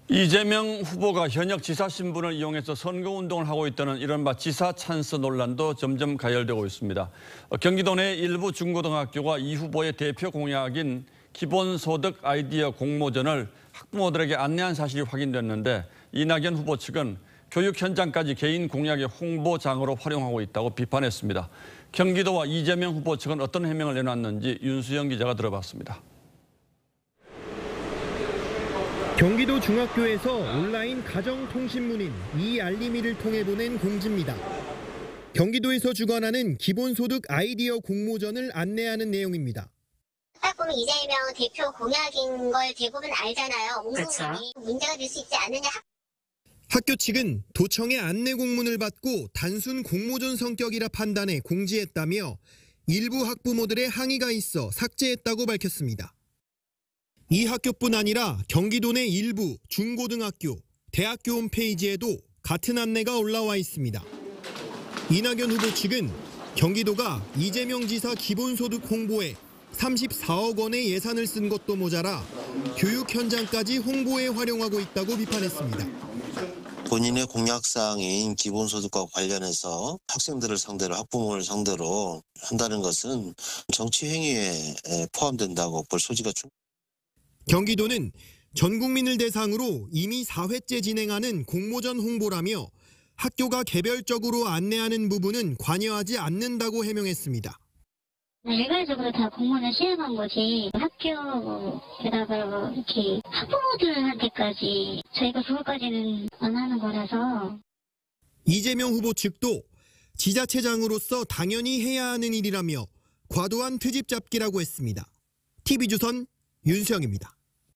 이재명 후보가 현역 지사 신분을 이용해서 선거운동을 하고 있다는 이른바 지사 찬스 논란도 점점 가열되고 있습니다. 경기도 내 일부 중고등학교가 이 후보의 대표 공약인 기본소득 아이디어 공모전을 학부모들에게 안내한 사실이 확인됐는데 이낙연 후보 측은 교육 현장까지 개인 공약의 홍보장으로 활용하고 있다고 비판했습니다. 경기도와 이재명 후보 측은 어떤 해명을 내놨는지 윤수영 기자가 들어봤습니다. 경기도 중학교에서 온라인 가정통신문인 이알림이를 통해 보낸 공지입니다. 경기도에서 주관하는 기본소득 아이디어 공모전을 안내하는 내용입니다. 딱 보면 이재명 대표 공약인 걸 대부분 알잖아요. 온 그렇죠. 국민이 문제가 될 수 있지 않느냐. 학교 측은 도청의 안내 공문을 받고 단순 공모전 성격이라 판단해 공지했다며 일부 학부모들의 항의가 있어 삭제했다고 밝혔습니다. 이 학교뿐 아니라 경기도 내 일부 중고등학교, 대학교 홈페이지에도 같은 안내가 올라와 있습니다. 이낙연 후보 측은 경기도가 이재명 지사 기본소득 홍보에 34억 원의 예산을 쓴 것도 모자라 교육 현장까지 홍보에 활용하고 있다고 비판했습니다. 본인의 공약사항인 기본소득과 관련해서 학생들을 상대로 학부모를 상대로 한다는 것은 정치 행위에 포함된다고 볼 소지가 충분합니다. 경기도는 전 국민을 대상으로 이미 4회째 진행하는 공모전 홍보라며 학교가 개별적으로 안내하는 부분은 관여하지 않는다고 해명했습니다. 일괄적으로 다 공모는 시행한 거지 학교에다가 이렇게 학부모들한테까지 저희가 그것까지는 안 하는 거라서. 이재명 후보 측도 지자체장으로서 당연히 해야 하는 일이라며 과도한 트집 잡기라고 했습니다. TV조선 윤수영입니다.